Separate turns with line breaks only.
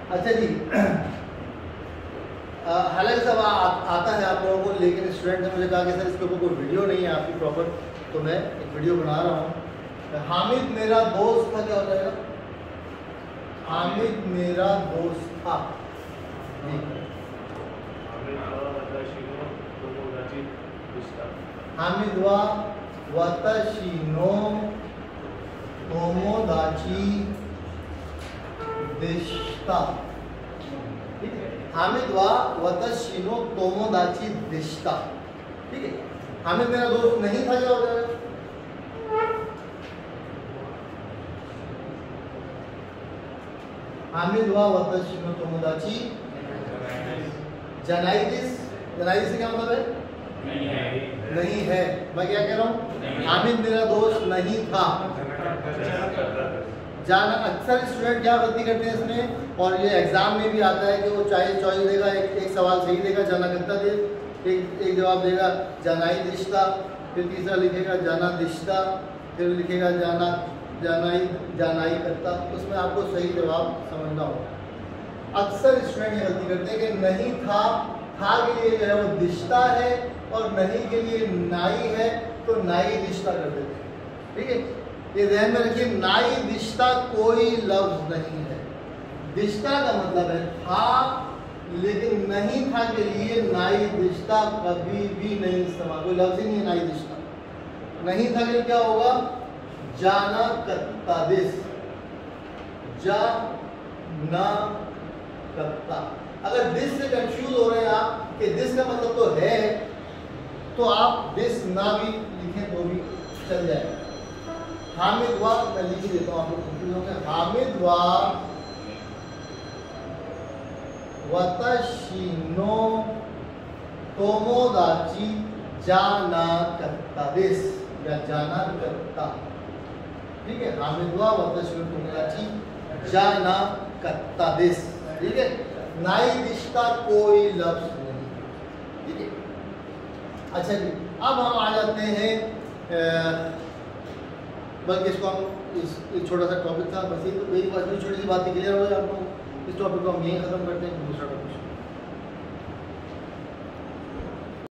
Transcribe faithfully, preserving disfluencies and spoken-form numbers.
अच्छा जी, हालांकि सब आ, आता है आप लोगों को, लेकिन स्टूडेंट ने मुझे कहा कि सर इसके ऊपर कोई वीडियो नहीं है आपकी प्रॉपर, तो मैं एक वीडियो बना रहा हूँ। हामिद मेरा दोस्त था, क्या हो जाएगा? हामिद मेरा दोस्त था। हामिद वा वतशिनो तोमोदाची दिश्ता। ठीक है, हामिद वा वतशिनो तोमोदाची दिश्ता। ठीक है, हामिद मेरा दोस्त नहीं था, क्या हो जाएगा? हामिद वा वतशिनो तोमोदाची जनाइदिस। जनाइदिस से क्या मतलब है? नहीं है। नहीं है। मैं क्या कह रहा हूँ? हामिद मेरा दोस्त नहीं था। जाना, अक्सर स्टूडेंट क्या गलती करते हैं इसमें, और ये एग्जाम में भी आता है कि वो चाहे चॉइस देगा, एक, एक सवाल सही देगा जाना करता दे, एक एक जवाब देगा जानाई दिश्ता, फिर तीसरा लिखेगा जाना दिश्ता, फिर लिखेगा जाना जानाई जानाई करता। उसमें आपको सही जवाब समझना होगा। अक्सर स्टूडेंट ये गलती करते हैं कि नहीं था, था के लिए जो है वो दिश्ता है, और नहीं के लिए नाई है, तो नाई दिश्ता कर देते हैं। ठीक है, ये ध्यान में रखिए, नाई दिश्ता कोई लफ्ज नहीं है। दिश्ता का मतलब है था, लेकिन नहीं था के लिए नाई दिश्ता कभी भी नहीं इस्तेमाल, कोई लफ्ज ही नहीं है नाई दिश्ता। नहीं था के लिए क्या होगा? जाना कत्ता दिस, जा ना कत्ता। अगर दिस से कंफ्यूज हो रहे हैं आप कि दिस का मतलब तो है, तो आप दिस ना भी लिखें तो भी चल जाएगा। हामिद वा, मैं लिख देता हूँ, आप लोग कंफ्यूज हो गए। हामिद वा वतशिनो तोमोदाची जाना कत्ता दिस, या जाना कत्ता। ठीक है, हामिद वा वतशिनो तोमोदाची जाना कत्ता दिस। ठीक है, नाई दिश्ता कोई लफ्ज नहीं। ठीक है, अच्छा जी, अब हम आ जाते हैं, बल्कि इसको हम इस एक छोटा सा टॉपिक था, बस ये तो मेरी बात छोटी सी बात क्लियर हो जाए आप लोग, इस टॉपिक को हम यहीं ख़त्म करते हैं, दूसरा टॉपिक